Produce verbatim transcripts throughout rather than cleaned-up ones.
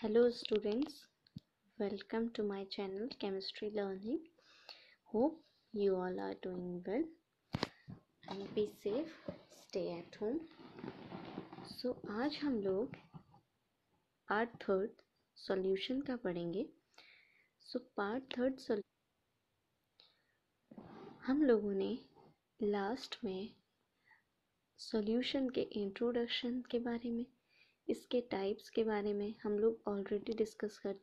Hello students, welcome to my channel Chemistry Learning. Hope you all are doing well and be safe, stay at home. So आज हम लोग part third solution का पढ़ेंगे. So part third हम लोगों ने last में solution के इंट्रोडक्शन के बारे में, इसके टाइप्स के बारे में हम लोग ऑलरेडी डिस्कस कर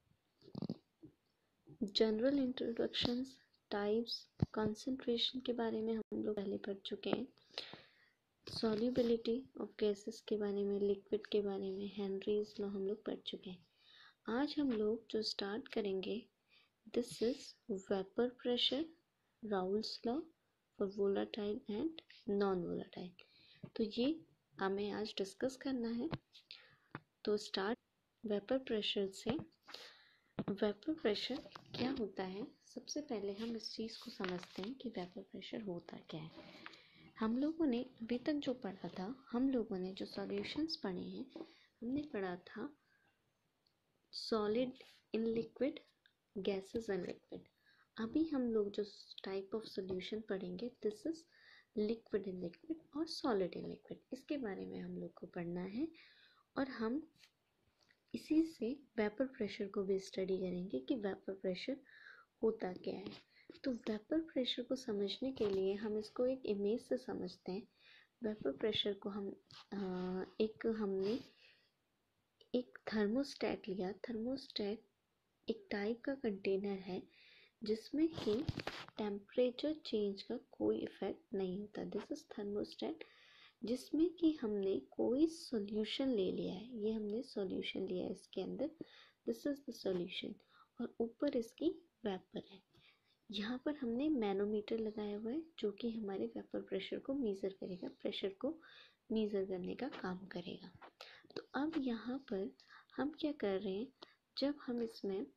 जनरल इंट्रोडक्शंस, टाइप्स, कंसंट्रेशन के बारे में हम लोग पहले पढ़ चुके हैं. सॉल्युबिलिटी ऑफ गैसेस के बारे में, लिक्विड के बारे में, हेनरीज लॉ हम लोग पढ़ चुके हैं. आज हम लोग जो स्टार्ट करेंगे, this is vapour pressure, Raoult's law for volatile and non volatile. तो ये हमें आज डिस्कस करना है. तो स्टार्ट वेपर प्रेशर से. वेपर प्रेशर क्या होता है? सबसे पहले हम इस चीज़ को समझते हैं कि वेपर प्रेशर होता क्या है. हम लोगों ने अभी तक जो पढ़ा था, हम लोगों ने जो सॉल्यूशंस पढ़े हैं, हमने पढ़ा था solid in liquid, gases and liquid. अभी हम लोग जो टाइप ऑफ सॉल्यूशन पढ़ेंगे, this is liquid in liquid और सॉलिड इन लिक्विड. इसके बारे में हम लोग को पढ़ना है और हम इसी से वेपर प्रेशर को भी स्टडी करेंगे कि वेपर प्रेशर होता क्या है. तो वेपर प्रेशर को समझने के लिए हम इसको एक इमेज से समझते हैं. वेपर प्रेशर को हम आ, एक हमने एक थर्मोस्टेट लिया. थर्मोस्टेट एक टाइप का कंटेनर है जिसमें कि टेम्परेचर चेंज का कोई इफेक्ट नहीं होता. दिस इज थर्मोस्टेट जिसमें कि हमने कोई सॉल्यूशन ले लिया है. ये हमने सॉल्यूशन लिया है इसके अंदर. दिस इज द सॉल्यूशन और ऊपर इसकी वेपर है. यहाँ पर हमने मैनोमीटर लगाया हुआ है जो कि हमारे वेपर प्रेशर को मेज़र करेगा, प्रेशर को मेज़र करने का काम करेगा. तो अब यहाँ पर हम क्या कर रहे हैं, जब हम इसमें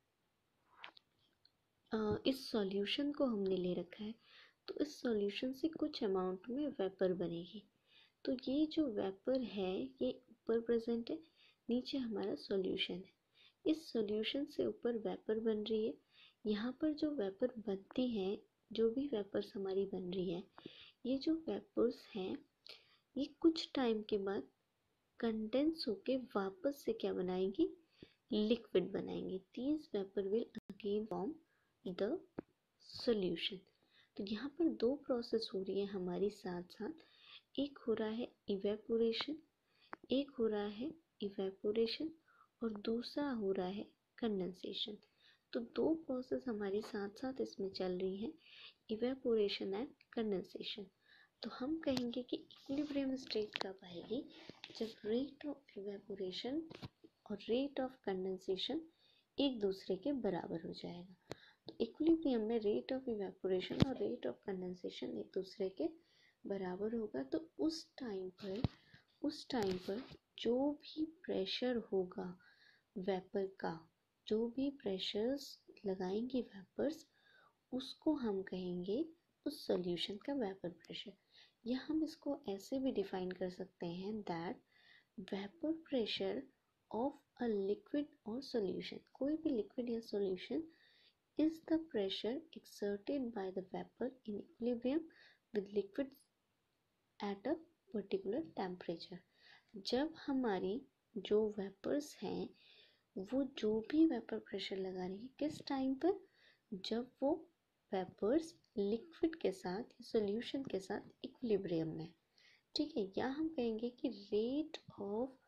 आ, इस सॉल्यूशन को हमने ले रखा है तो इस सॉल्यूशन से कुछ अमाउंट में वेपर बनेगी. तो ये जो वेपर है ये ऊपर प्रेजेंट है, नीचे हमारा सॉल्यूशन है. इस सॉल्यूशन से ऊपर वेपर बन रही है. यहाँ पर जो वेपर बनती हैं, जो भी वेपर्स हमारी बन रही है, ये जो वेपर्स हैं ये कुछ टाइम के बाद कंडेंस होके वापस से क्या बनाएंगी, लिक्विड बनाएंगी. These vapour will again form the solution. तो यहाँ पर दो प्रोसेस हो रही है हमारी साथ साथ. एक हो रहा है इवेपोरेशन, एक हो रहा है इवेपोरेशन और दूसरा हो रहा है कंडेंसेशन. तो दो प्रोसेस हमारी साथ साथ इसमें चल रही हैं, इवेपोरेशन एंड कंडेंसेशन. तो हम कहेंगे कि इक्विलिब्रियम स्टेट कब आएगी, जब रेट ऑफ इवेपोरेशन और रेट ऑफ कंडेंसेशन एक दूसरे के बराबर हो जाएगा. तो इक्विलिब्रियम में रेट ऑफ इवेपोरेशन और रेट ऑफ कंडेंसेशन एक दूसरे के बराबर होगा. तो उस टाइम पर उस टाइम पर जो भी प्रेशर होगा वेपर का, जो भी प्रेशर्स लगाएंगे वेपर्स, उसको हम कहेंगे उस सॉल्यूशन का वेपर प्रेशर. या हम इसको ऐसे भी डिफाइन कर सकते हैं that vapour pressure of a liquid और सॉल्यूशन, कोई भी लिक्विड या solution is the pressure exerted by the vapor in equilibrium with liquid at a particular temperature. जब हमारी जो वेपर्स हैं वो जो भी वेपर प्रेशर लगा रही है, किस टाइम पर, जब वो वेपर्स लिक्विड के साथ या सॉल्यूशन के साथ इक्विलिब्रियम में. ठीक है. या हम कहेंगे कि rate of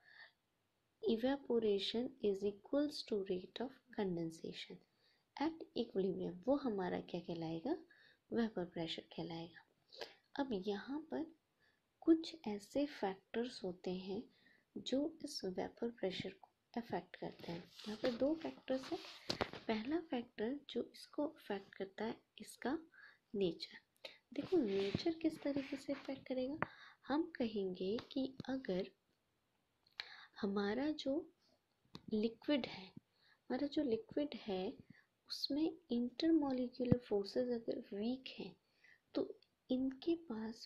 evaporation is equals to rate of condensation at equilibrium. वो हमारा क्या कहलाएगा, वेपर प्रेशर कहलाएगा. अब यहाँ पर कुछ ऐसे फैक्टर्स होते हैं जो इस वेपर प्रेशर को अफेक्ट करते हैं. यहाँ पर दो फैक्टर्स हैं. पहला फैक्टर जो इसको अफेक्ट करता है, इसका नेचर. देखो नेचर किस तरीके से अफेक्ट करेगा. हम कहेंगे कि अगर हमारा जो लिक्विड है हमारा जो लिक्विड है उसमें इंटरमॉलिक्यूलर फोर्सेस अगर वीक हैं, तो इनके पास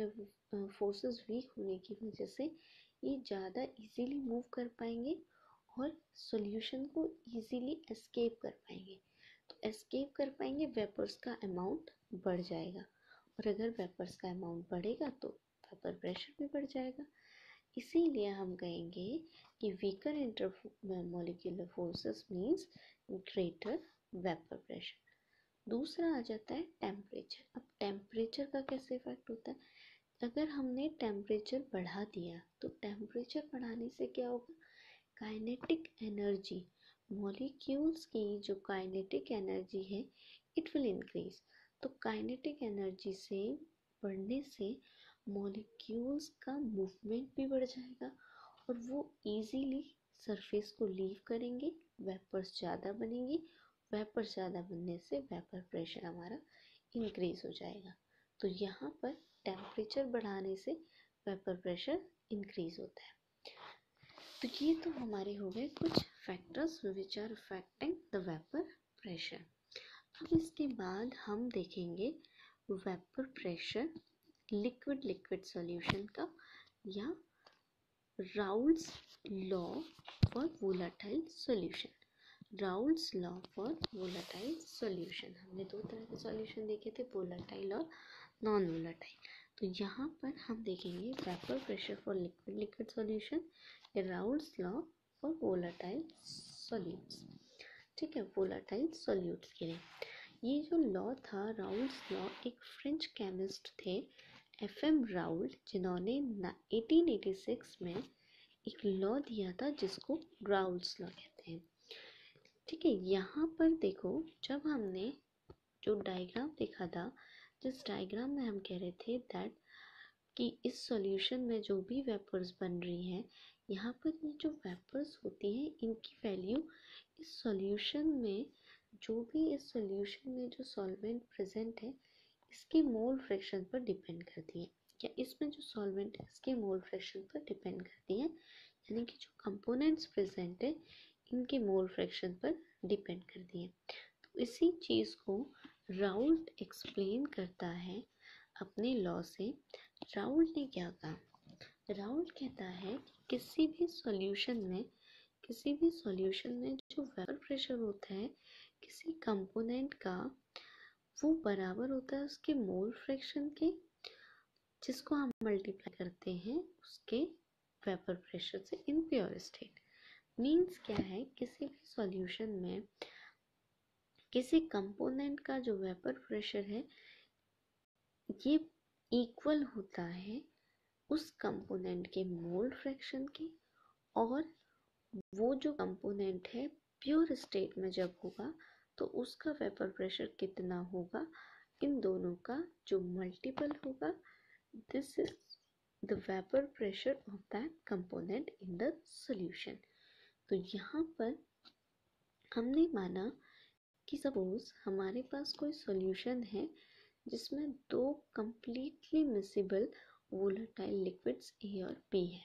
इंटरमॉलिक्यूलर फोर्सेस वीक होने की वजह से ये ज़्यादा इजीली मूव कर पाएंगे और सॉल्यूशन को इजीली एस्केप कर पाएंगे। तो एस्केप कर पाएंगे, वेपर्स का अमाउंट बढ़ जाएगा, और अगर वेपर्स का अमाउंट बढ़ेगा तो वेपर प्रेशर भी बढ़ जाएगा। इसीलिए हम कहेंगे कि weaker intermolecular forces means greater vapour pressure. दूसरा आ जाता है टेम्परेचर। अब टेम्परेचर का कैसे इफेक्ट होता है? अगर हमने टेम्परेचर बढ़ा दिया तो टेम्परेचर बढ़ाने से क्या होगा? काइनेटिक एनर्जी, मॉलिक्यूल्स की जो काइनेटिक एनर्जी है इट विल इंक्रीज। तो काइनेटिक एनर्जी से बढ़ने से मॉलिक्यूल्स का मूवमेंट भी बढ़ जाएगा और वो इजीली सरफेस को लीव करेंगे, वेपर्स ज़्यादा बनेंगी, वेपर ज़्यादा बनने से वेपर प्रेशर हमारा इंक्रीज हो जाएगा। तो यहाँ पर टेम्परेचर बढ़ाने से वेपर प्रेशर इंक्रीज होता है। तो ये तो हमारे हो गए कुछ factors which are affecting the vapour pressure. अब इसके बाद हम देखेंगे vapour pressure liquid liquid solution का, या Raoult's law for volatile solution. Raoult's law for volatile solution, हमने दो तरह के सॉल्यूशन देखे थे, वोलेटाइल और नॉन वोलेटाइल। तो यहाँ पर हम देखेंगे vapour pressure for liquid liquid solution, Raoult's law for volatile solutes. ठीक है, वोलेटाइल सॉल्यूट्स के लिए ये जो लॉ था राउल्स लॉ, एक फ्रेंच केमिस्ट थे एफ एम राउल्ट, जिन्होंने एटीन एटी सिक्स में एक लॉ दिया था जिसको राउल्स लॉ कहते हैं। ठीक है, यहाँ पर देखो, जब हमने जो डायग्राम देखा था, जिस डायग्राम में हम कह रहे थे दैट कि इस सॉल्यूशन में जो भी वेपर्स बन रही हैं, यहाँ पर ये जो वेपर्स होती हैं इनकी वैल्यू इस सॉल्यूशन में, जो भी इस सॉल्यूशन में जो सॉल्वेंट प्रेजेंट है इसके मोल फ्रैक्शन पर डिपेंड करती है, या इसमें जो सॉल्वेंट है इसके मोल फ्रैक्शन पर डिपेंड करती है, यानी कि जो कंपोनेंट्स प्रेजेंट है इनके मोल फ्रैक्शन पर डिपेंड करती है। तो इसी चीज़ को राउल्ट एक्सप्लेन करता है अपने लॉ से। राउल्ट ने क्या कहा? राउल्ट कहता है कि किसी भी सॉल्यूशन में किसी भी सॉल्यूशन में जो वेपर प्रेशर होता है किसी कंपोनेंट का, वो बराबर होता है उसके मोल फ्रैक्शन के, जिसको हम मल्टीप्लाई करते हैं उसके वेपर प्रेशर से इन प्योर स्टेट। मीन्स क्या है, किसी भी सॉल्यूशन में किसी कंपोनेंट का जो वेपर प्रेशर है ये इक्वल होता है उस कंपोनेंट के मोल फ्रैक्शन के, और वो जो कंपोनेंट है प्योर स्टेट में जब होगा तो उसका वेपर प्रेशर कितना होगा, इन दोनों का जो मल्टीपल होगा, this is the vapour pressure of that component in the solution. तो यहाँ पर हमने माना कि सपोज हमारे पास कोई सॉल्यूशन है जिसमें दो completely miscible volatile liquids A और बी है,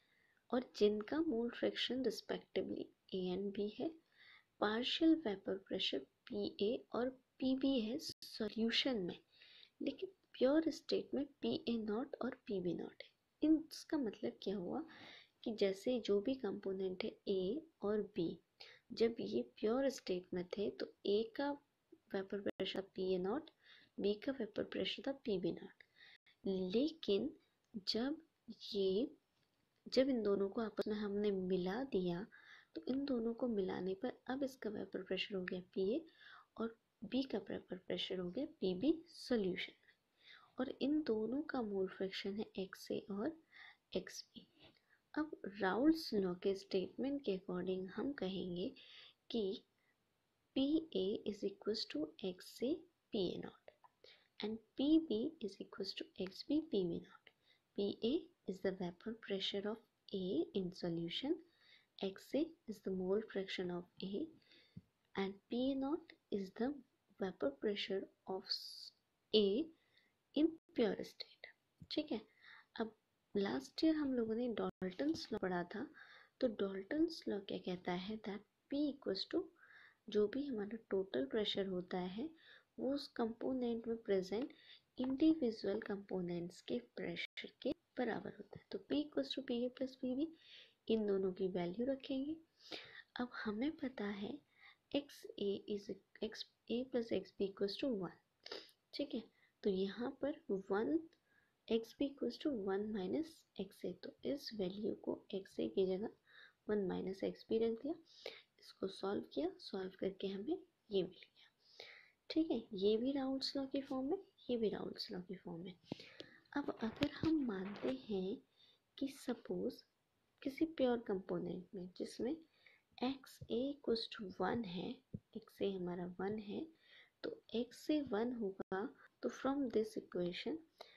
और जिनका mole fraction respectively A and B है, partial vapour pressure P A और पी बी है सॉल्यूशन में, लेकिन प्योर स्टेट में पी ए नॉट और पी बी नॉट है। इसका मतलब क्या हुआ कि जैसे जो भी कंपोनेंट है ए और बी, जब ये प्योर स्टेट में थे तो ए का vapour pressure P A not, B का वेपर प्रेशर था पी बी नॉट। लेकिन जब ये जब इन दोनों को आपस में हमने मिला दिया तो इन दोनों को मिलाने पर अब इसका वेपर प्रेशर हो गया पी ए और बी का वेपर प्रेशर हो गया पी बी सॉल्यूशन में, और इन दोनों का मोल फ्रैक्शन है एक्स ए और एक्स बी। अब राउल्स लॉ के स्टेटमेंट के अकॉर्डिंग हम कहेंगे कि P A is equal to X A P A not and P B is equals to X B P B naught. P A is the vapor pressure of A in solution, X A is the mole fraction of A, and P A naught is the vapor pressure of A in pure state. ठीक है, अब last year हम लोगों ने Dalton's law पढ़ा था, तो Dalton's law क्या कहता है दैट P इक्वल्स टू जो भी हमारा टोटल प्रेशर होता है वो उस कंपोनेंट में प्रेजेंट इंडिविजुअल कंपोनेंट्स के प्रेशर के बराबर होता है। तो P equals to P A plus P B, इन दोनों की वैल्यू रखेंगे। अब हमें पता है X A is X A plus X B equals to one, ठीक है। तो यहाँ पर one X B equals to one minus X A, तो इस वैल्यू को एक्स ए की जगह वन माइनस एक्स बी रख दिया। इसको सॉल्व किया, सॉल्व करके हमें ये मिल गया, ठीक है। ये भी राउल्स लॉ की फॉर्म में, ये भी राउल्स लॉ की फॉर्म में। अब अगर हम मानते हैं कि सपोज किसी प्योर कंपोनेंट में जिसमें X A equals to one है, एक्स ए हमारा वन है, तो एक्स से वन होगा, तो from this equation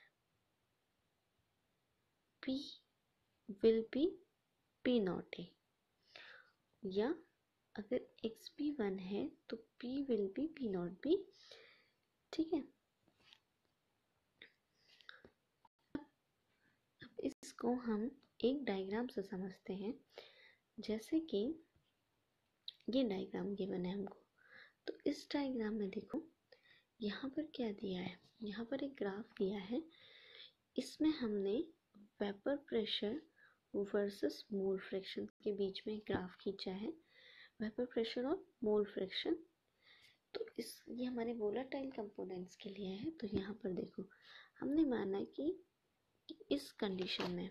p will be p not A, या अगर एक्स भी वन है तो p will be p not B, ठीक है। अब इसको हम एक डायग्राम से समझते हैं। जैसे कि ये डायग्राम गिवन है हमको, तो इस डायग्राम में देखो यहाँ पर क्या दिया है, यहाँ पर एक ग्राफ दिया है। इसमें हमने vapour pressure versus mole fraction के बीच में ग्राफ खींचा है, वेपर प्रेशर और मोल फ्रैक्शन। तो इस ये हमारे वोलेटाइल कंपोनेंट्स के लिए है। तो यहाँ पर देखो हमने माना कि इस कंडीशन में,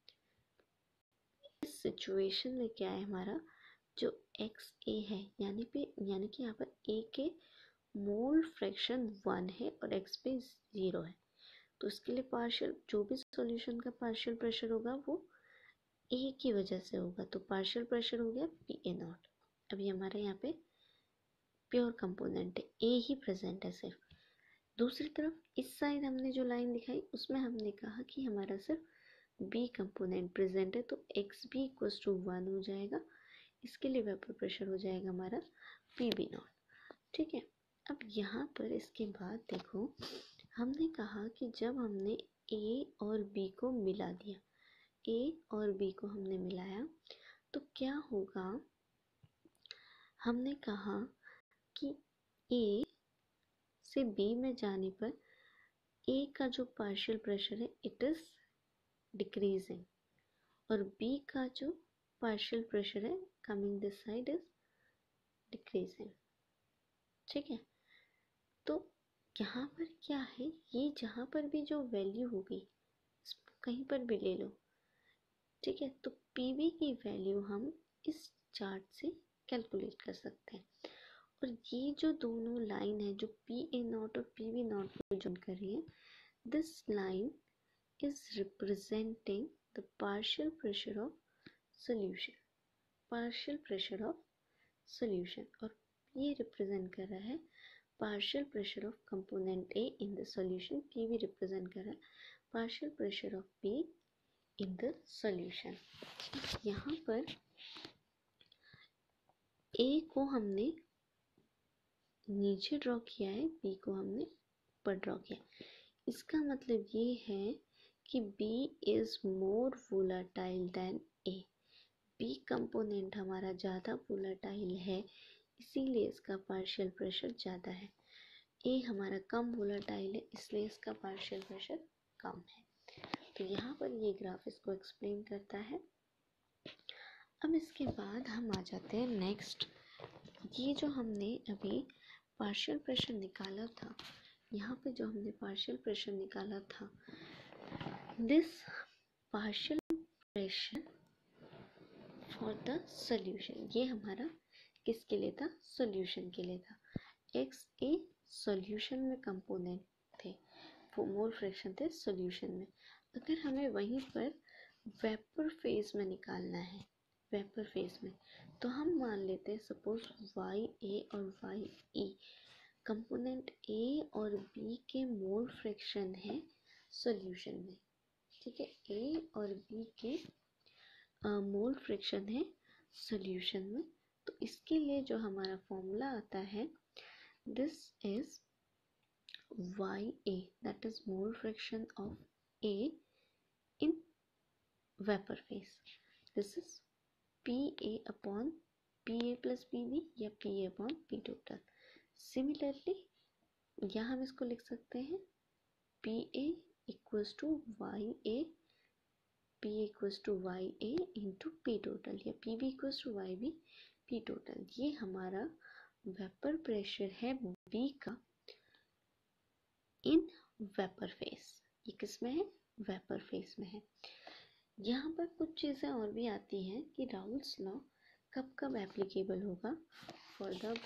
इस सिचुएशन में क्या है, हमारा जो एक्स ए है, यानी पे यानी कि यहाँ पर ए के मोल फ्रैक्शन वन है और एक्स पे ज़ीरो है। तो इसके लिए पार्शियल, जो भी सॉल्यूशन का पार्शियल प्रेशर होगा वो ए की वजह से होगा, तो पार्शियल प्रेशर हो गया पी ए नॉट। अभी हमारे यहाँ पे प्योर कंपोनेंट है, ए ही प्रेजेंट है सिर्फ। दूसरी तरफ इस साइड हमने जो लाइन दिखाई उसमें हमने कहा कि हमारा सिर्फ बी कंपोनेंट प्रेजेंट है, तो X B equals to one हो जाएगा। इसके लिए वेपर प्रेशर हो जाएगा हमारा पी बी नॉट, ठीक है। अब यहाँ पर इसके बाद देखो हमने कहा कि जब हमने ए और बी को मिला दिया, ए और बी को हमने मिलाया तो क्या होगा, हमने कहा कि ए से बी में जाने पर ए का जो पार्शियल प्रेशर है इट इज डिक्रीजिंग, और बी का जो पार्शियल प्रेशर है coming this side is decreasing, ठीक है। तो यहाँ पर क्या है, ये जहाँ पर भी जो वैल्यू होगी कहीं पर भी ले लो, ठीक है। तो पीवी की वैल्यू हम इस चार्ट से कैलकुलेट कर सकते हैं। और ये जो दोनों लाइन है जो पी ए नॉट और पी वी नॉट को जॉइन कर रही है, this line is representing the partial pressure of solution, partial pressure of solution, और ये रिप्रेजेंट कर रहा है partial pressure of component A in the solution, P V represent कर रहा है partial pressure of P in the solution. यहाँ पर ए को हमने नीचे ड्रॉ किया है, बी को हमने ऊपर ड्रॉ किया। इसका मतलब ये है कि B is more volatile than A, B component हमारा ज़्यादा वोलाटाइल है, इसीलिए इसका पार्शियल प्रेशर ज़्यादा है। A हमारा कम वोलाटाइल है, इसलिए इसका पार्शियल प्रेशर कम है। तो यहाँ पर ये ग्राफ इसको एक्सप्लेन करता है। अब इसके बाद हम आ जाते हैं नेक्स्ट, ये जो हमने अभी पार्शियल प्रेशर निकाला था, यहाँ पे जो हमने पार्शियल प्रेशर निकाला था, this partial pressure for the solution, ये हमारा किसके लिए था, सॉल्यूशन के लिए था। एक्स ए सॉल्यूशन में कंपोनेंट थे, वो मोल फ्रैक्शन थे सॉल्यूशन में। अगर हमें वहीं पर वेपर फेज में निकालना है, वेपर फेज में, तो हम मान लेते हैं सपोज वाई ए और वाई ई कंपोनेंट ए और बी के मोल फ्रैक्शन है सॉल्यूशन में, ठीक है। ए और बी के मोल फ्रैक्शन है सॉल्यूशन में। तो इसके लिए जो हमारा फॉर्मूला आता है, this is Y A, that is mole fraction of A in vapour phase, this is P A upon P A plus P B या P A upon P total. Similarly यहाँ हम इसको लिख सकते हैं P A equals to Y A P equals to Y A into P total या P B equals to Y B P total. ये हमारा वेपर प्रेशर है बी का इन वेपर फेस। ये किस में है? वेपर फेस में है। यहाँ पर कुछ चीज़ें और भी आती हैं कि राउल्स लॉ कब कब एप्लीकेबल होगा for the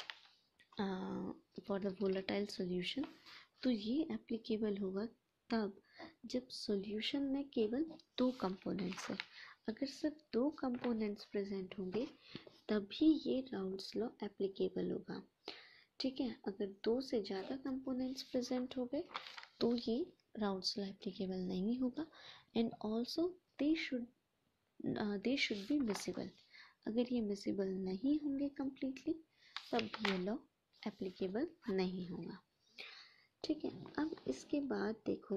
for the volatile solution. तो ये एप्लीकेबल होगा तब जब सॉल्यूशन में केवल दो कंपोनेंट्स है। अगर सिर्फ दो कंपोनेंट्स प्रेजेंट होंगे तभी ये राउल्स लॉ एप्लीकेबल होगा। ठीक है, अगर दो से ज़्यादा कंपोनेंट्स प्रेजेंट हो गए तो ये राउल्स लॉ एप्लीकेबल नहीं होगा। And also they should they should be miscible. अगर ये मिसिबल नहीं होंगे कम्प्लीटली तब ये लॉ एप्लीकेबल नहीं होगा। ठीक है, अब इसके बाद देखो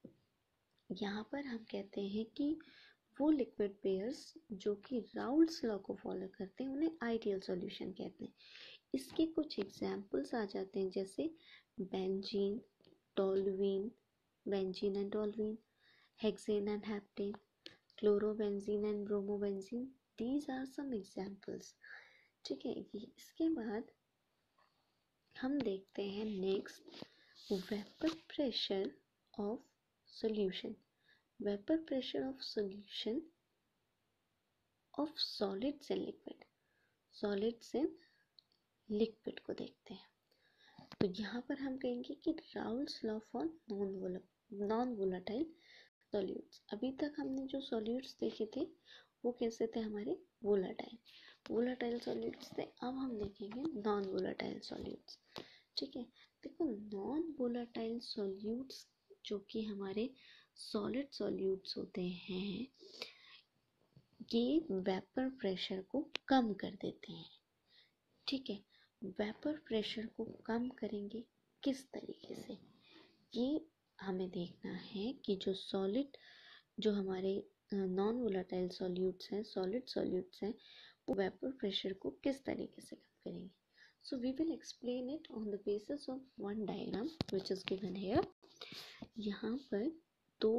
यहाँ पर हम कहते हैं कि वो लिक्विड पेयर्स जो कि राउल्स लॉ को फॉलो करते हैं उन्हें आइडियल सॉल्यूशन कहते हैं। इसके कुछ एग्जाम्पल्स आ जाते हैं जैसे benzene, toluene, benzene and toluene, hexane and heptane, chlorobenzene and bromobenzene. These are some examples. ठीक है, इसके बाद हम देखते हैं next vapour pressure of solution. Vapour pressure of solution of solids and liquid. Solids and liquid को देखते हैं। तो यहाँ पर हम कहेंगे कि Raoult's law for non non volatile solutes. अभी तक हमने जो सॉल्यूट्स देखे थे वो कैसे थे? हमारे वोलेटाइल वोलेटाइल सॉल्यूट्स थे। अब हम देखेंगे नॉन वोलेटाइल सॉल्यूट्स। ठीक है, देखो नॉन वोलेटाइल सॉल्यूट्स जो कि हमारे सॉलिड सॉल्यूट्स होते हैं ये वेपर प्रेशर को कम कर देते हैं। ठीक है, वेपर प्रेशर को कम करेंगे किस तरीके से? ये हमें देखना है कि जो सॉलिड जो हमारे नॉन वोलेटाइल सॉल्यूट्स हैं, सॉलिड सॉल्यूट्स हैं, वो वेपर प्रेशर को किस तरीके से कम करेंगे। So we will explain it on the basis of one diagram which is given here. यहाँ पर दो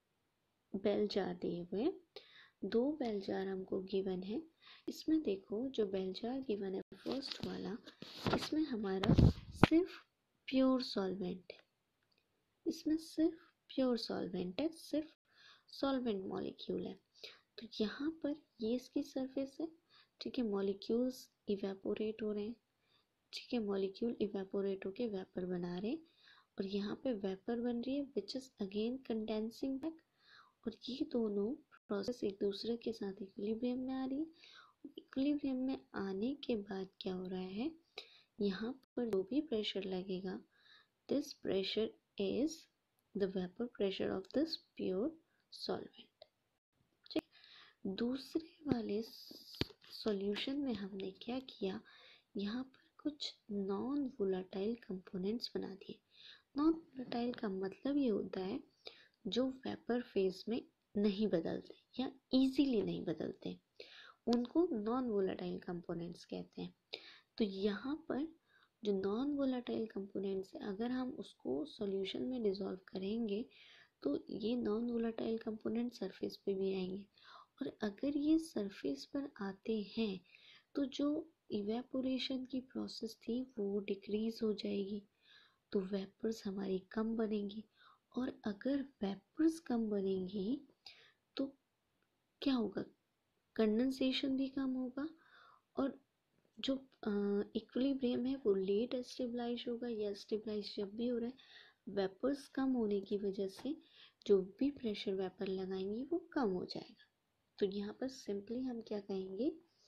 बेल जार दिए हुए, दो बेल जार हमको गिवन है। इसमें देखो जो बेल जार गिवन है फर्स्ट वाला, इसमें हमारा सिर्फ प्योर सॉल्वेंट है। इसमें सिर्फ प्योर सॉल्वेंट है, सिर्फ सॉल्वेंट मॉलिक्यूल है। तो यहाँ पर ये इसकी सरफेस है। ठीक है, मॉलिक्यूल्स इवेपोरेट हो रहे हैं। ठीक है, मॉलिक्यूल इवेपोरेट होके वेपर बना रहे हैं और यहाँ पे वेपर बन रही है which is again condensing back. और ये दोनों प्रोसेस एक दूसरे के साथ इक्विलिब्रियम में आ रही है। इक्विलिब्रियम में आने के बाद क्या हो रहा है, यहाँ पर जो भी प्रेशर लगेगा this pressure is the vapour pressure of this pure solvent. ठीक, दूसरे वाले सॉल्यूशन में हमने क्या किया, यहाँ पर कुछ नॉन वोलेटाइल कंपोनेंट्स बना दिए। नॉन वोलेटाइल का मतलब ये होता है जो वेपर फेज में नहीं बदलते या इजीली नहीं बदलते, उनको नॉन वोलेटाइल कंपोनेंट्स कहते हैं। तो यहाँ पर जो नॉन वोलेटाइल कंपोनेंट्स है अगर हम उसको सॉल्यूशन में डिसॉल्व करेंगे तो ये नॉन वोलेटाइल कंपोनेंट सरफेस पे भी आएंगे। और अगर ये सरफेस पर आते हैं तो जो इवेपोरेशन की प्रोसेस थी वो डिक्रीज हो जाएगी, तो वेपर्स हमारी कम बनेंगी। और अगर वेपर्स कम बनेंगी तो क्या होगा, कंडेंसेशन भी कम होगा और जो इक्विलिब्रियम है वो लेट स्टेबलाइज होगा या स्टेबलाइज जब भी हो रहा है, वेपर्स कम होने की वजह से जो भी प्रेशर वेपर लगाएंगे वो कम हो जाएगा। तो यहाँ पर सिंपली हम क्या कहेंगे,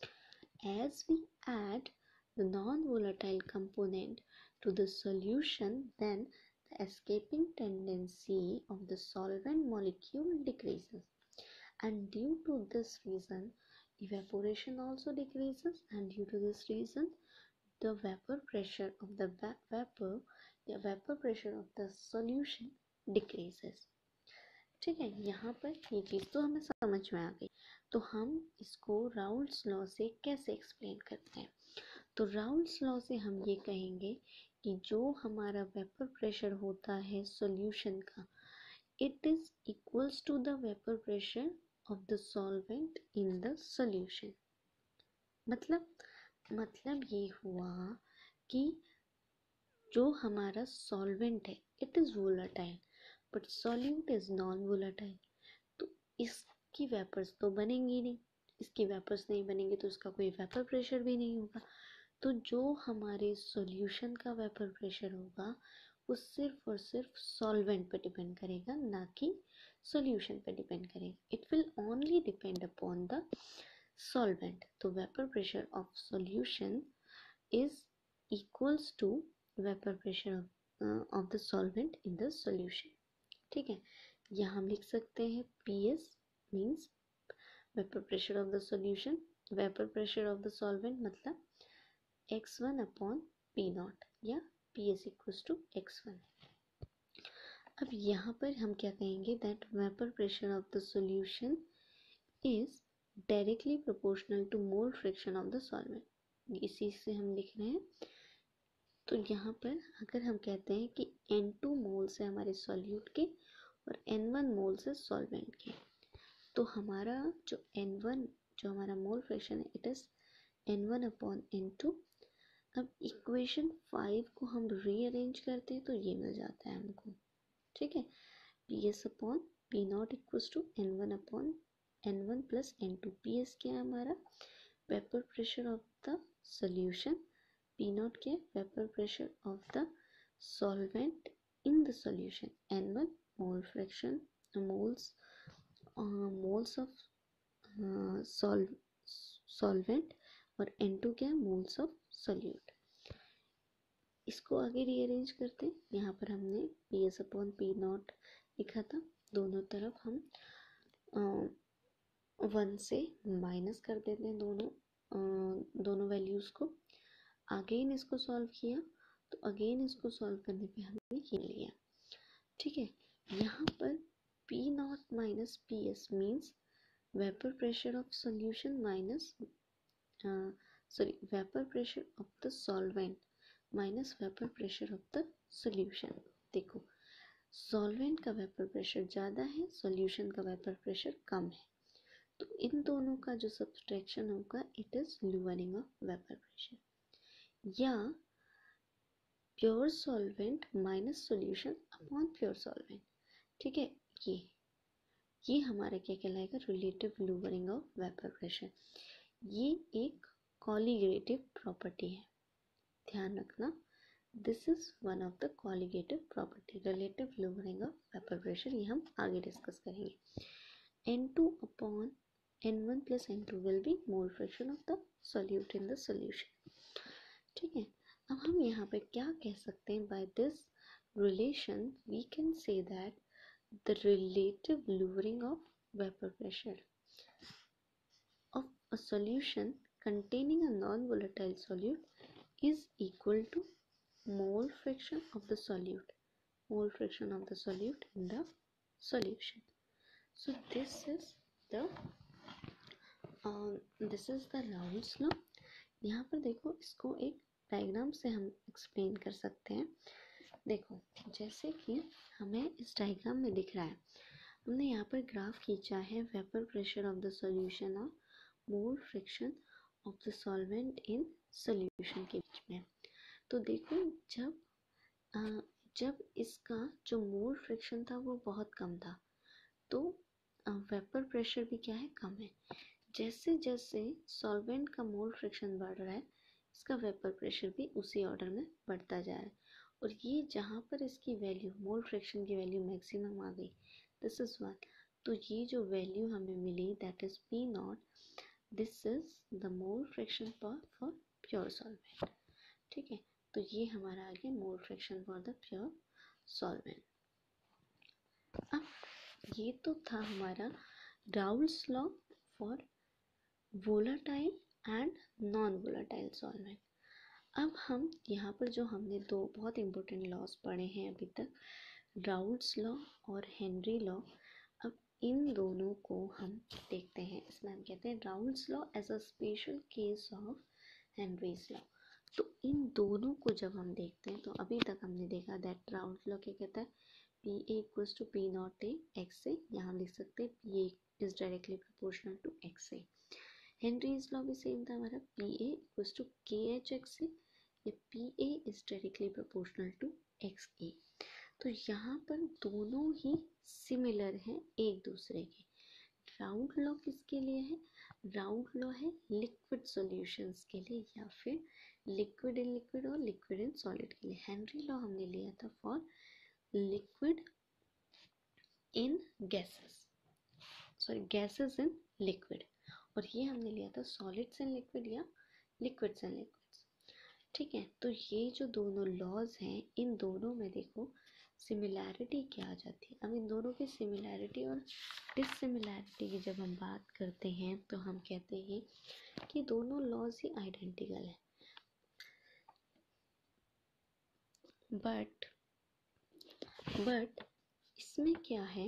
as we add the non-volatile component to the solution, then the escaping tendency of the solvent molecule decreases, and due to this reason evaporation also decreases, and due to this reason the vapor pressure of the va vapor the vapor pressure of the solution decreases. ठीक है, यहाँ पर ये चीज़ तो हमें समझ में आ गई। तो हम इसको राउल्स लॉ से कैसे एक्सप्लेन करते हैं, तो राउल्स लॉ से हम ये कहेंगे कि जो हमारा वेपर प्रेशर होता है सॉल्यूशन का, it is equals to the vapour pressure of the solvent in the solution. मतलब मतलब ये हुआ कि जो हमारा सॉल्वेंट है it is volatile but solute is non volatile, तो इसकी वेपर्स तो बनेंगी नहीं, इसकी वेपर्स नहीं बनेंगी तो इसका कोई वेपर प्रेशर भी नहीं होगा। तो जो हमारे सॉल्यूशन का वेपर प्रेशर होगा वो सिर्फ और सिर्फ सॉल्वेंट पे डिपेंड करेगा, ना कि सॉल्यूशन पे डिपेंड करेगा। It will only depend upon the solvent. तो vapour pressure of solution is equals to vapour pressure of the solvent in the solution. ठीक है, यहाँ हम लिख सकते हैं P S means vapour pressure of the solution, vapour pressure of the solvent मतलब X one upon P not या P S equals to X one. अब यहाँ पर हम क्या कहेंगे that vapour pressure of the solution is directly proportional to mole friction of the solvent. इसी से हम लिख रहे हैं। तो यहाँ पर अगर हम कहते हैं कि एन टू मोल्स है हमारे सॉल्यूट के और एन वन मोल्स है सॉल्वेंट के, तो हमारा जो एन वन जो हमारा मोल फ्रैक्शन है it is N one upon N two. अब इक्वेशन फाइव को हम रीअरेंज करते हैं तो ये मिल जाता है हमको। ठीक है, P S upon P not equals to N one upon N one plus N two. P S क्या है हमारा vapour pressure of the solution, P not क्या है vapour pressure of the solvent in the solution, N one mole fraction moles moles of solvent और N two क्या है moles of solute. इसको आगे रीअरेंज करते हैं। यहाँ पर हमने P S upon P not लिखा था, दोनों तरफ हम वन से माइनस कर देते हैं दोनों आ, दोनों वैल्यूज़ को। अगेन इसको सॉल्व किया तो अगेन इसको सॉल्व करने पे हमने ये लिया। ठीक है, यहाँ पर P not minus P S means vapour pressure of solution minus sorry vapour pressure of the solvent minus vapour pressure of the solution. देखो सॉल्वेंट का वेपर प्रेशर ज़्यादा है, सोल्यूशन का वेपर प्रेशर कम है, तो इन दोनों का जो सब्सट्रैक्शन होगा it is lowering of vapour pressure. या pure solvent minus solution upon pure solvent. ठीक है, ये ये हमारा क्या कहलाएगा relative lowering of vapour pressure. ये एक कॉलीगेटिव प्रॉपर्टी है, ध्यान रखना। This is one of the colligative property relative lowering of vapour pressure. ये हम आगे डिस्कस करेंगे। N two upon N one plus N two will be mole fraction of the solute in the solution. ठीक है, अब हम यहाँ पे क्या कह सकते हैं by this relation we can say that the relative lowering of vapour pressure of a solution containing a non-volatile solute is equal to mole fraction of the solute, mole fraction of the solute in the solution. So this is the uh, this is the Raoult's law. यहाँ पर देखो इसको एक diagram से हम explain कर सकते हैं। देखो जैसे कि हमें इस डायग्राम में दिख रहा है, हमने यहाँ पर ग्राफ खींचा है vapour pressure of the solution और mole friction of the solvent in solution के बीच में। तो देखो जब आ, जब इसका जो मोल फ्रिक्शन था वो बहुत कम था तो वेपर प्रेशर भी क्या है कम है। जैसे जैसे सॉल्वेंट का मोल फ्रिक्शन बढ़ रहा है इसका वेपर प्रेशर भी उसी ऑर्डर में बढ़ता जा रहा है। और ये जहाँ पर इसकी वैल्यू मोल फ्रिक्शन की वैल्यू मैक्सिमम आ गई दिस इज वन, तो ये जो वैल्यू हमें मिली that is P not, this is the mole fraction for for pure solvent. ठीक है, तो ये हमारा आ गया mole fraction for the pure solvent. अब ये तो था हमारा Raoult's law for volatile and non volatile solvent. अब हम यहाँ पर जो हमने दो बहुत इंपॉर्टेंट लॉज पढ़े हैं अभी तक, राउल्स लॉ और हेनरी लॉ, अब इन दोनों को हम देखते हैं। इसमें हम कहते हैं Raoult's law as a special case of Henry's law. तो इन दोनों को जब हम देखते हैं तो अभी तक हमने देखा दैट राउल्स लॉ क्या कहता है P A equals to P not A X A, यहाँ लिख सकते हैं P A is directly proportional to X A. Henry's law भी सेम था हमारा, P A equals to K H X A, या P A is directly proportional to X A. तो यहाँ पर दोनों ही सिमिलर हैं एक दूसरे के। राउल्ट लॉ किसके लिए है? राउल्ट लॉ है लिक्विड सॉल्यूशंस के लिए, या फिर लिक्विड इन लिक्विड और लिक्विड इन सॉलिड के लिए। हेनरी लॉ हमने लिया था for liquid in gases, sorry gases in liquid, और ये हमने लिया था सॉलिड्स इन लिक्विड या लिक्विड्स इन लिक्विड्स। ठीक है, तो ये जो दोनों लॉज हैं, इन दोनों में देखो सिमिलैरिटी क्या आ जाती है। अब इन दोनों की सिमिलैरिटी और डिससिमिलैरिटी की जब हम बात करते हैं तो हम कहते हैं कि दोनों लॉज ही आइडेंटिकल है, बट बट इसमें क्या है,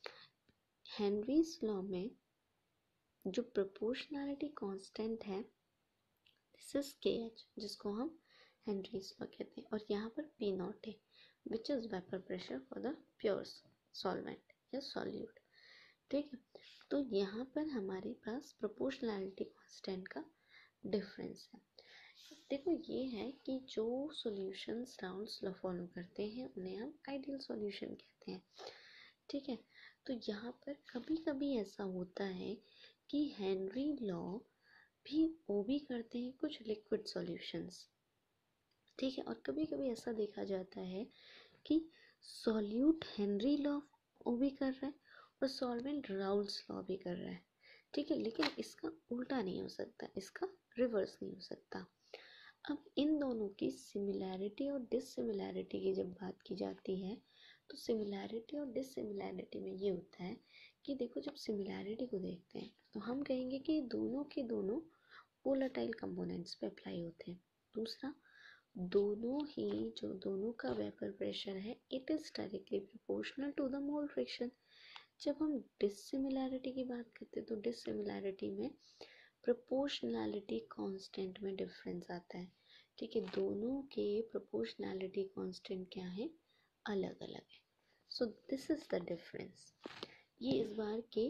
हेनरीज लॉ में जो प्रोपोर्शनैलिटी कांस्टेंट है दिस इज के एच, जिसको हम हेनरीज लॉ कहते हैं, और यहाँ पर पी नॉट है which is vapour pressure for the pure solvent या सॉल्यूट। ठीक है, तो यहाँ पर हमारे पास प्रोपोर्शनैलिटी कांस्टेंट का डिफरेंस है। देखो ये है कि जो सॉल्यूशंस राउल्ट्स लॉ फॉलो करते हैं उन्हें हम आइडियल सॉल्यूशन कहते हैं। ठीक है, तो यहाँ पर कभी कभी ऐसा होता है कि हेनरी लॉ भी वो भी करते हैं कुछ लिक्विड सॉल्यूशंस। ठीक है, और कभी कभी ऐसा देखा जाता है कि सॉल्यूट हेनरी लॉ वो भी कर रहा है और सॉल्वेंट राउल्ट्स लॉ भी कर रहा है। ठीक है, लेकिन इसका उल्टा नहीं हो सकता, इसका रिवर्स नहीं हो सकता। अब इन दोनों की सिमिलैरिटी और डिससिमिलैरिटी की जब बात की जाती है तो सिमिलैरिटी और डिससिमिलैरिटी में ये होता है कि देखो जब सिमिलैरिटी को देखते हैं तो हम कहेंगे कि दोनों के दोनों वोलेटाइल कंपोनेंट्स पे अप्लाई होते हैं। दूसरा, दोनों ही जो दोनों का वेपर प्रेशर है it is directly proportional to the mole fraction. जब हम डिससिमिलैरिटी की बात करते हैं तो डिससिमिलैरिटी में प्रोपोर्शनैलिटी कांस्टेंट में डिफरेंस आता है। ठीक है, दोनों के प्रोपोर्शनैलिटी कांस्टेंट क्या है, अलग अलग है। So this is the difference. ये इस बार के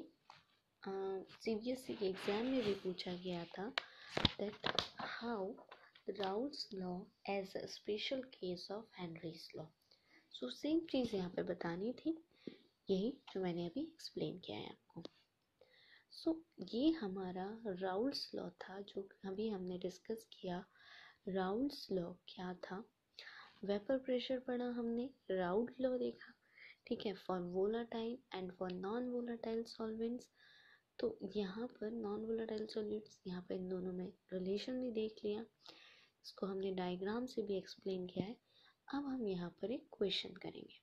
सीबीएसई के एग्जाम में भी पूछा गया था that how Raoult's law as a special case of Henry's law. So same चीज़ यहाँ पे बतानी थी, यही जो मैंने अभी एक्सप्लेन किया है आपको। सो so, ये हमारा राउल्ट्स लॉ था जो अभी हमने डिस्कस किया। राउल्ट्स लॉ क्या था, वेपर प्रेशर पढ़ा हमने, राउल्ट लॉ देखा। ठीक है, for volatile and for non volatile solvents. तो यहाँ पर नॉन वोलाटाइल सॉल्यूट्स, यहाँ पर इन दोनों में रिलेशन भी देख लिया, इसको हमने डायग्राम से भी एक्सप्लेन किया है। अब हम यहाँ पर एक क्वेश्चन करेंगे।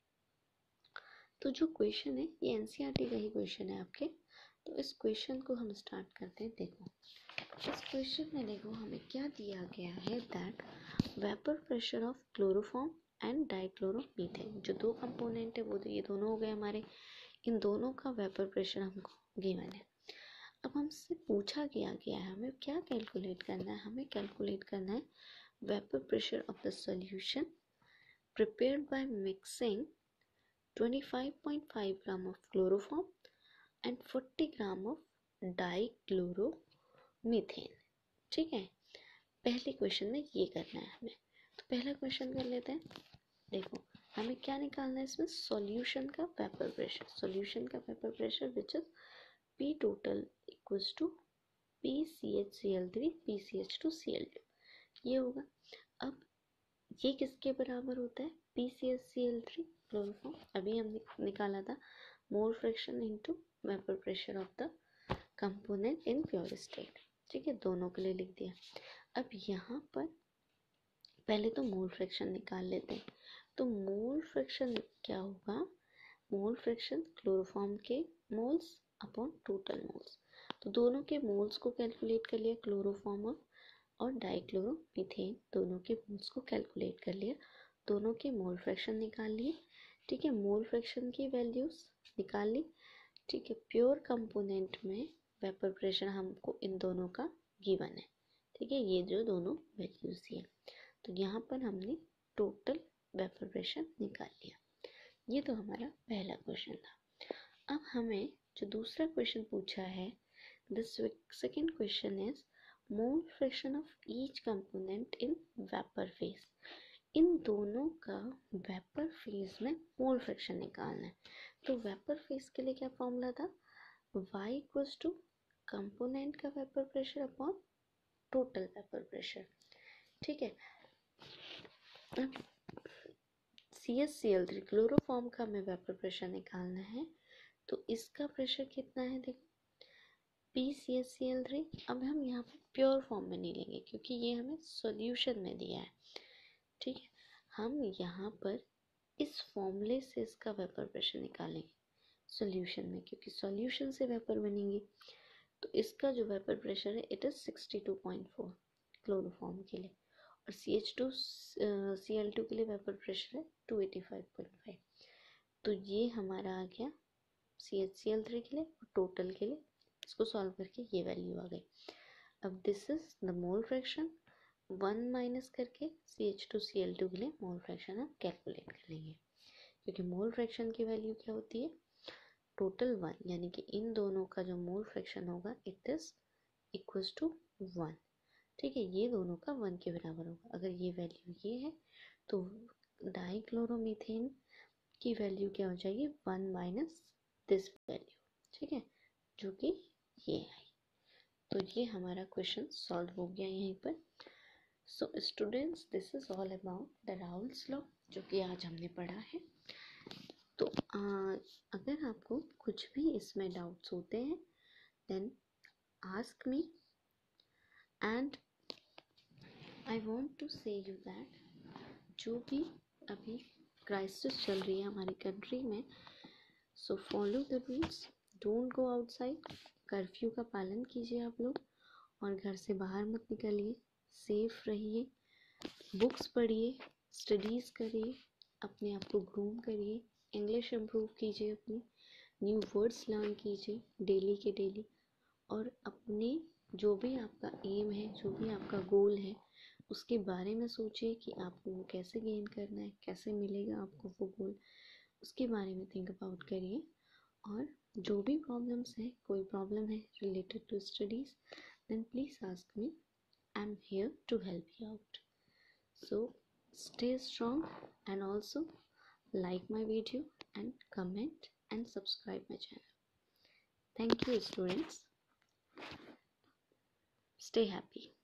तो जो क्वेश्चन है ये एनसीईआरटी का ही क्वेश्चन है आपके, तो इस क्वेश्चन को हम स्टार्ट करते हैं। देखो इस क्वेश्चन में देखो हमें क्या दिया गया है that vapour pressure of chloroform and dichloromethane, जो दो कंपोनेंट है वो तो ये दोनों हो गए हमारे, इन दोनों का वेपर प्रेशर हमको गिवन है। अब हमसे पूछा गया गया है हमें क्या कैलकुलेट करना है, हमें कैलकुलेट करना है vapour pressure of the solution prepared by mixing twenty-five point five gram of chloroform and forty gram of dichloromethane. ठीक है, पहले क्वेश्चन में ये करना है हमें, तो पहला क्वेश्चन कर लेते हैं। देखो हमें क्या निकालना है इसमें, सॉल्यूशन का वेपर प्रेशर, सॉल्यूशन का vapour pressure which is P total equals to P C H C L three P C H two C L two, ये होगा। अब ये किसके बराबर होता है, P C H C L three chloroform, अभी हम निकाला था, mole fraction into vapour pressure of the component in pure state. ठीक है, दोनों के लिए लिख दिया। अब यहाँ पर पहले तो मोल फ्रैक्शन निकाल लेते हैं। तो मोल फ्रैक्शन क्या होगा, मोल फ्रैक्शन क्लोरोफॉर्म के मोल्स अपॉन टोटल मोल्स, तो दोनों के मोल्स को कैलकुलेट कर लिया, क्लोरोफॉर्म और डाइक्लोरोमीथेन दोनों के मोल्स को कैलकुलेट कर लिया, दोनों के मोल फ्रैक्शन निकाल लिए। ठीक है, मोल फ्रैक्शन की वैल्यूज निकाल ली। ठीक है, प्योर कंपोनेंट में वेपर प्रेशर हमको इन दोनों का गिवन है। ठीक है, ये जो दोनों वैल्यूज दिए, तो यहाँ पर हमने टोटल वेपर प्रेशर निकाल लिया। ये तो हमारा पहला क्वेश्चन था। अब हमें जो दूसरा क्वेश्चन पूछा है, the second question is mole fraction of each component in vapour phase. इन दोनों का वेपर फेज में मोल फ्रैक्शन निकालना है। तो वेपर फेज के लिए क्या फॉर्मूला था, y इक्वल्स टू कंपोनेंट का vapour pressure upon total vapour pressure. ठीक है, अब C S C L three chloroform का हमें वेपर प्रेशर निकालना है। तो इसका प्रेशर कितना है, देखो P C S C L three. अब हम यहाँ पे प्योर फॉर्म में नहीं लेंगे क्योंकि ये हमें सॉल्यूशन में दिया है। ठीक है, हम यहाँ पर इस फॉर्मूले से इसका वेपर प्रेशर निकालेंगे सॉल्यूशन में, क्योंकि सॉल्यूशन से वेपर बनेंगे। तो इसका जो वेपर प्रेशर है it is sixty two point four chloroform के लिए, और C H two C L two के लिए वेपर प्रेशर है two eighty five point five. तो ये हमारा आ गया C H C L three के लिए, और टोटल के लिए इसको सॉल्व करके ये वैल्यू आ गई। अब this is the mole fraction, one minus करके C H two C L two के लिए मोल फ्रैक्शन हम कैलकुलेट कर लेंगे, क्योंकि मोल फ्रैक्शन की वैल्यू क्या होती है, टोटल वन, यानी कि इन दोनों का जो मोल फ्रैक्शन होगा it is equals to one. ठीक है, ये दोनों का वन के बराबर होगा। अगर ये वैल्यू ये है तो डाइक्लोरोमीथेन की वैल्यू क्या हो जाएगी, वन माइनस दिस वैल्यू। ठीक है, जो कि ये आई। तो ये हमारा क्वेश्चन सॉल्व हो गया यहीं पर। So students, this is all about the Raoult's law, जो कि आज हमने पढ़ा है। तो आ, अगर आपको कुछ भी इसमें डाउट्स होते हैं then ask me, and I want to say you that जो भी अभी क्राइसिस चल रही है हमारी कंट्री में, so follow the rules, don't go outside, curfew का पालन कीजिए आप लोग, और घर से बाहर मत निकलिए, सेफ रहिए, बुक्स पढ़िए, स्टडीज़ करिए, अपने आप को ग्रूम करिए, इंग्लिश इम्प्रूव कीजिए, अपनी न्यू वर्ड्स लर्न कीजिए डेली के डेली, और अपने जो भी आपका एम है, जो भी आपका गोल है, उसके बारे में सोचिए कि आपको वो कैसे गेन करना है, कैसे मिलेगा आपको वो गोल, उसके बारे में थिंक अबाउट करिए। और जो भी प्रॉब्लम्स हैं, कोई प्रॉब्लम है related to studies, then please ask me, I am here to help you out. So stay strong, and also like my video and comment and subscribe my channel. Thank you students. Stay happy.